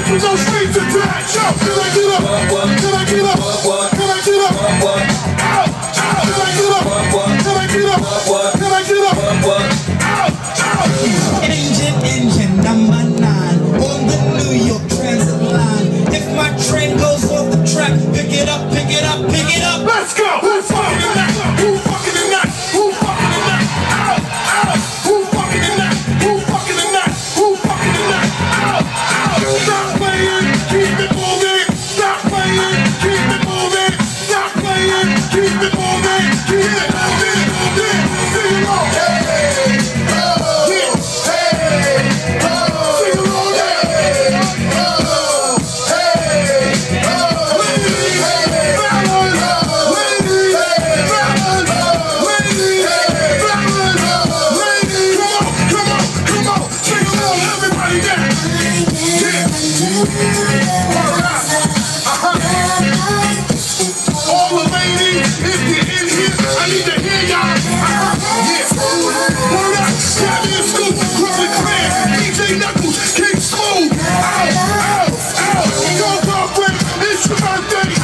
with no strings attached. Yo, can I get up? Can I get up? Can I get up? Out, out. Can I get up? Can I get up? Can I get up? Out, out. Engine number 9 on the New York Transit line. If my train goes off the track, pick it up, pick it up, pick it up. Let's go. Who's fucking in that? Who fucking in that? Who fucking in that? Out, out. Who fucking in that? Who fucking in that? Who fucking in that? Out, out. Stop playing, keep it moving. Stop playing, keep it moving. Stop playing, keep it moving. Keep it moving, moving. Sing along. Hey, oh, yeah. Hey, oh, sing along. Hey, oh, hey, oh, ladies, hey, fellas, ladies, hey, fellas, ladies, hey, fellas, ladies. Come on, come on, sing along, everybody dance. Yeah. All right. All the ladies, if you're in here, I need to hear y'all. Yeah. Word up, Champion Scoop, Brooklyn Clan, DJ Knuckles, King Smooth. Ow, ow, ow. Go, girlfriend, it's your birthday.